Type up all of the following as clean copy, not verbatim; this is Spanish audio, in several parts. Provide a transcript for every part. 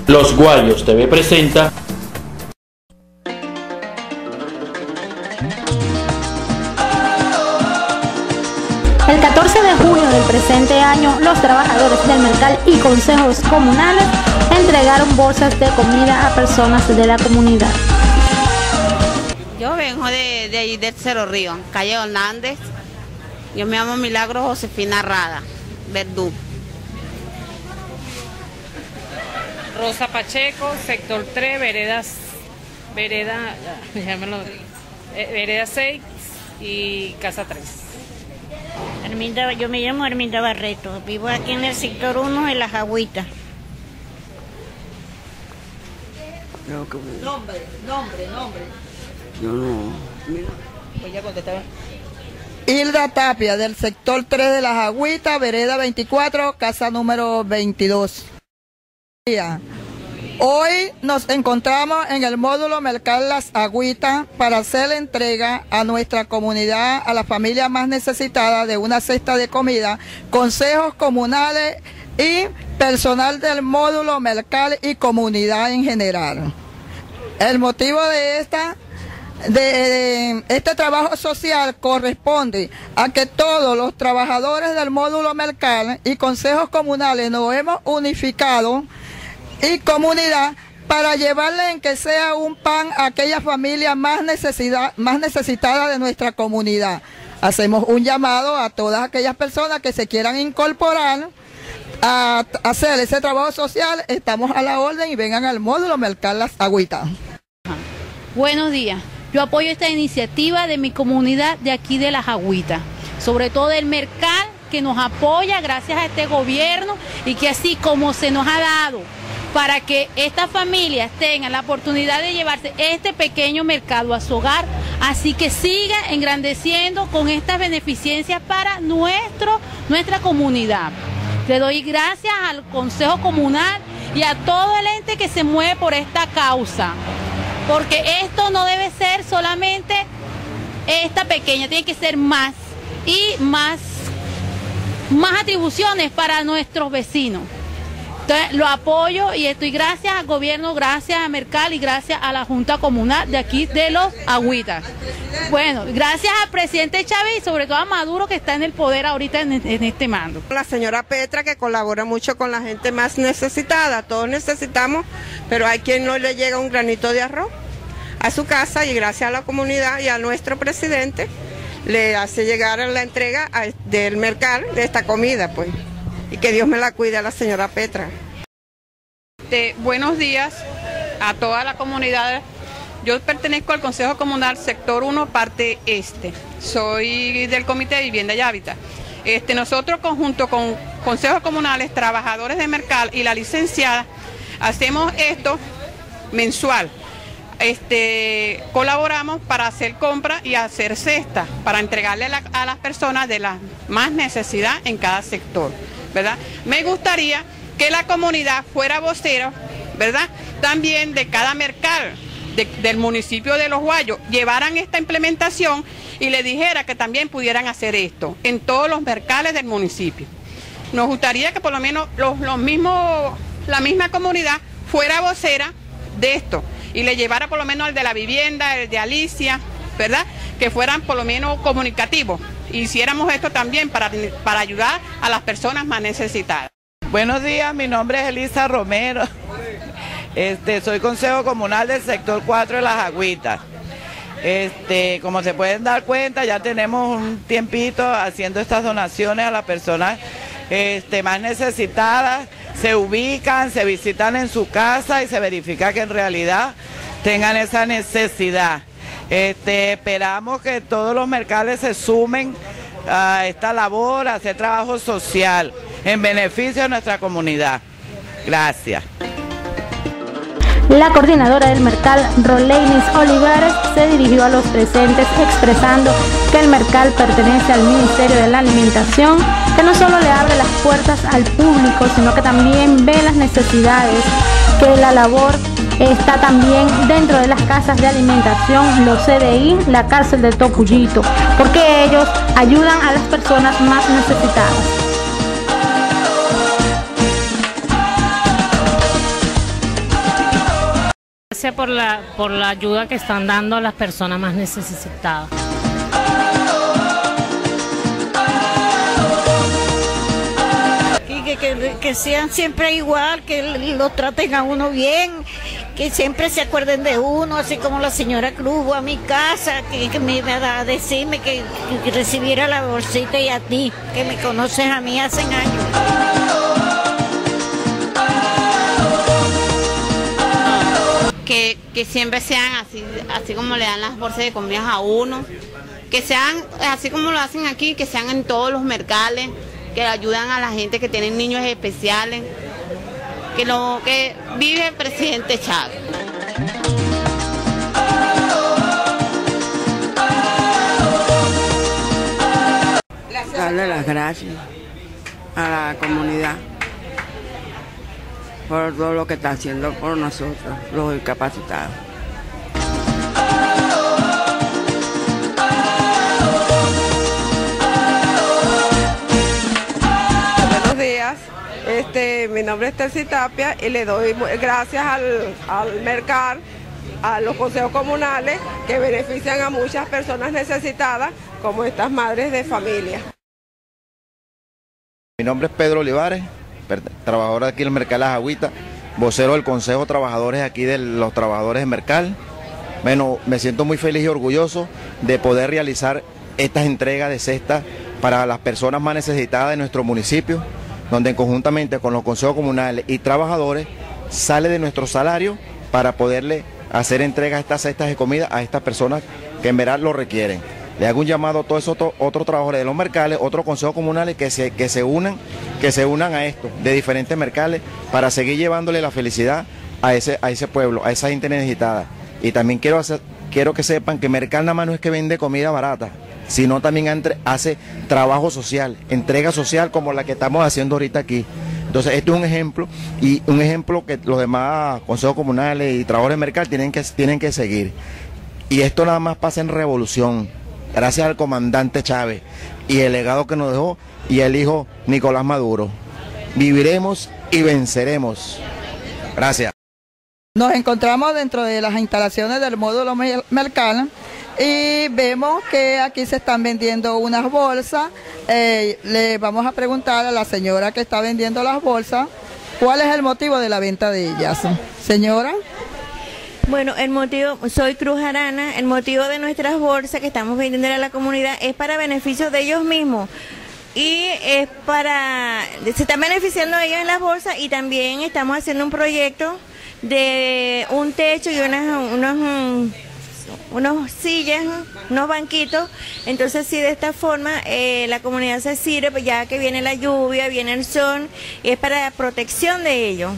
Los Guayos TV presenta El 14 de junio del presente año, los trabajadores del Mercal y consejos comunales entregaron bolsas de comida a personas de la comunidad. Yo vengo de ahí del Cerro Río, calle Hernández. Yo me llamo Milagro Josefina Rada, Verdú. Rosa Pacheco, sector 3, vereda 6 y casa 3. Yo me llamo Herminda Barreto, vivo aquí en el sector 1 de Las Agüitas. Nombre. Yo no. Pues ya contestaba. Hilda Tapia, del sector 3 de Las Agüitas, vereda 24, casa número 22. Hoy nos encontramos en el módulo Mercal Las Agüitas para hacer la entrega a nuestra comunidad, a las familias más necesitadas de una cesta de comida, consejos comunales y personal del módulo Mercal y comunidad en general. El motivo de este trabajo social corresponde a que todos los trabajadores del módulo Mercal y consejos comunales nos hemos unificado y comunidad para llevarle en que sea un pan a aquellas familias más necesitadas de nuestra comunidad. Hacemos un llamado a todas aquellas personas que se quieran incorporar a hacer ese trabajo social. Estamos a la orden y vengan al módulo Mercal Las Agüitas. Buenos días. Yo apoyo esta iniciativa de mi comunidad de aquí de Las Agüitas, sobre todo del Mercal, que nos apoya gracias a este gobierno y que así como se nos ha dado para que estas familias tengan la oportunidad de llevarse este pequeño mercado a su hogar, así que siga engrandeciendo con estas beneficencias para nuestra comunidad. Le doy gracias al Consejo Comunal y a todo el ente que se mueve por esta causa, porque esto no debe ser solamente esta pequeña, tiene que ser más y más atribuciones para nuestros vecinos. Entonces lo apoyo y estoy gracias al gobierno, gracias a Mercal y gracias a la Junta Comunal de aquí de Los Agüitas. Bueno, gracias al presidente Chávez y sobre todo a Maduro, que está en el poder ahorita en este mando. La señora Petra, que colabora mucho con la gente más necesitada, todos necesitamos, pero hay quien no le llega un granito de arroz a su casa, y gracias a la comunidad y a nuestro presidente le hace llegar la entrega del Mercal de esta comida, pues. Y que Dios me la cuide a la señora Petra. Buenos días a toda la comunidad. Yo pertenezco al Consejo Comunal Sector 1, parte este. Soy del Comité de Vivienda y Hábitat. Nosotros, junto con consejos comunales, trabajadores de Mercal y la licenciada, hacemos esto mensual. Colaboramos para hacer compras y hacer cestas, para entregarle a las personas de la más necesidad en cada sector, ¿verdad? Me gustaría que la comunidad fuera vocera, ¿verdad? También de cada mercal del municipio de Los Guayos, llevaran esta implementación y le dijera que también pudieran hacer esto en todos los mercales del municipio. Nos gustaría que por lo menos la misma comunidad fuera vocera de esto y le llevara por lo menos el de la vivienda, el de Alicia, ¿verdad? Que fueran por lo menos comunicativos. Hiciéramos esto también para ayudar a las personas más necesitadas. Buenos días, mi nombre es Elisa Romero. Soy consejo comunal del sector 4 de Las Agüitas. Como se pueden dar cuenta, ya tenemos un tiempito haciendo estas donaciones a las personas más necesitadas. Se ubican, se visitan en su casa y se verifica que en realidad tengan esa necesidad. Esperamos que todos los mercales se sumen a esta labor, a hacer trabajo social en beneficio de nuestra comunidad. Gracias. La coordinadora del Mercal, Roleinis Olivares, se dirigió a los presentes expresando que el Mercal pertenece al Ministerio de la Alimentación, que no solo le abre las puertas al público, sino que también ve las necesidades, que la labor está también dentro de las casas de alimentación, los CDI, la cárcel de Topuyito, porque ellos ayudan a las personas más necesitadas. gracias por la ayuda que están dando a las personas más necesitadas. Que sean siempre igual, que lo traten a uno bien, que siempre se acuerden de uno, así como la señora Cruz fue a mi casa, que me iba a decirme que recibiera la bolsita, y a ti, que me conoces a mí hace años. Que siempre sean así como le dan las bolsas de comidas a uno, que sean así como lo hacen aquí, que sean en todos los mercales, que ayudan a la gente que tienen niños especiales, que lo que vive el presidente Chávez. Darle las gracias a la comunidad por todo lo que está haciendo por nosotros, los discapacitados. Buenos días, mi nombre es Tercy Tapia y le doy gracias al Mercal, a los consejos comunales que benefician a muchas personas necesitadas como estas madres de familia. Mi nombre es Pedro Olivares, trabajador aquí en el Mercal Las Agüitas, vocero del Consejo de Trabajadores aquí de los trabajadores de Mercal. Bueno, me siento muy feliz y orgulloso de poder realizar estas entregas de cestas para las personas más necesitadas de nuestro municipio, donde conjuntamente con los consejos comunales y trabajadores sale de nuestro salario para poderle hacer entrega a estas cestas de comida a estas personas que en verdad lo requieren. Le hago un llamado a todos esos otros trabajadores de los mercales, otros consejos comunales que se unan a esto, de diferentes mercales, para seguir llevándole la felicidad a ese pueblo, a esa gente necesitada. Y también quiero que sepan que Mercal nada más no es que vende comida barata, sino también hace trabajo social, entrega social como la que estamos haciendo ahorita aquí. Entonces esto es un ejemplo, y un ejemplo que los demás consejos comunales y trabajadores de Mercal tienen que seguir. Y esto nada más pasa en revolución, gracias al comandante Chávez y el legado que nos dejó, y el hijo Nicolás Maduro. Viviremos y venceremos. Gracias. Nos encontramos dentro de las instalaciones del módulo Mercal y vemos que aquí se están vendiendo unas bolsas. Le vamos a preguntar a la señora que está vendiendo las bolsas cuál es el motivo de la venta de ellas. Señora. Bueno, el motivo, soy Cruz Arana, el motivo de nuestras bolsas que estamos vendiendo a la comunidad es para beneficio de ellos mismos. Y es se están beneficiando ellos en las bolsas, y también estamos haciendo un proyecto de un techo y unos sillas, unos banquitos. Entonces sí, de esta forma la comunidad se sirve, ya que viene la lluvia, viene el sol, y es para protección de ellos.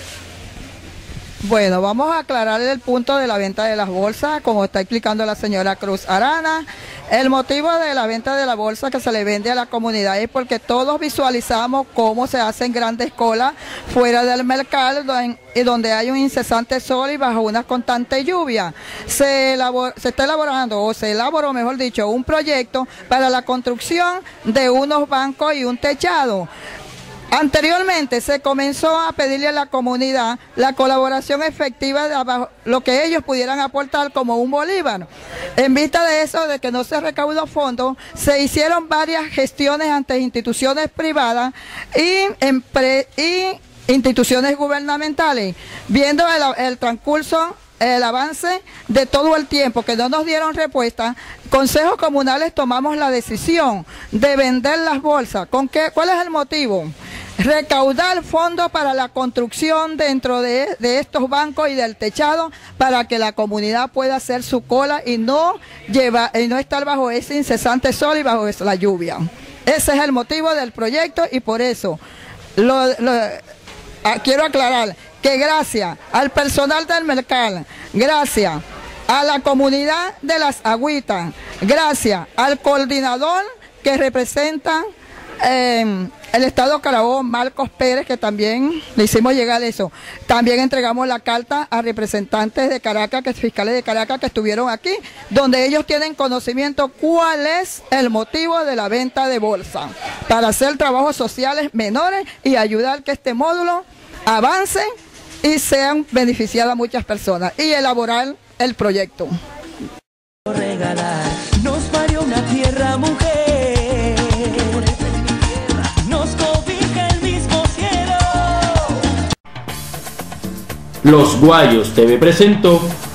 Bueno, vamos a aclarar el punto de la venta de las bolsas, como está explicando la señora Cruz Arana. El motivo de la venta de la bolsa que se le vende a la comunidad es porque todos visualizamos cómo se hacen grandes colas fuera del mercado, donde hay un incesante sol y bajo una constante lluvia. Se está elaborando, o se elaboró, mejor dicho, un proyecto para la construcción de unos bancos y un techado. Anteriormente se comenzó a pedirle a la comunidad la colaboración efectiva de lo que ellos pudieran aportar como un bolívar. En vista de eso, de que no se recaudó fondos, se hicieron varias gestiones ante instituciones privadas y instituciones gubernamentales, viendo el transcurso, el avance de todo el tiempo que no nos dieron respuesta. Consejos comunales tomamos la decisión de vender las bolsas. ¿Cuál es el motivo? Recaudar fondos para la construcción dentro de estos bancos y del techado, para que la comunidad pueda hacer su cola y no estar bajo ese incesante sol y bajo la lluvia. Ese es el motivo del proyecto, y por eso quiero aclarar que gracias al personal del Mercal, gracias a la comunidad de Las Agüitas, gracias al coordinador que representa el Estado Carabobo, Marcos Pérez, que también le hicimos llegar eso. También entregamos la carta a representantes de Caracas, fiscales de Caracas que estuvieron aquí, donde ellos tienen conocimiento cuál es el motivo de la venta de bolsa, para hacer trabajos sociales menores y ayudar que este módulo avance y sean beneficiadas muchas personas y elaborar el proyecto. Nos parió una tierra mujer, nos cobija el mismo cielo. Los Guayos TV presentó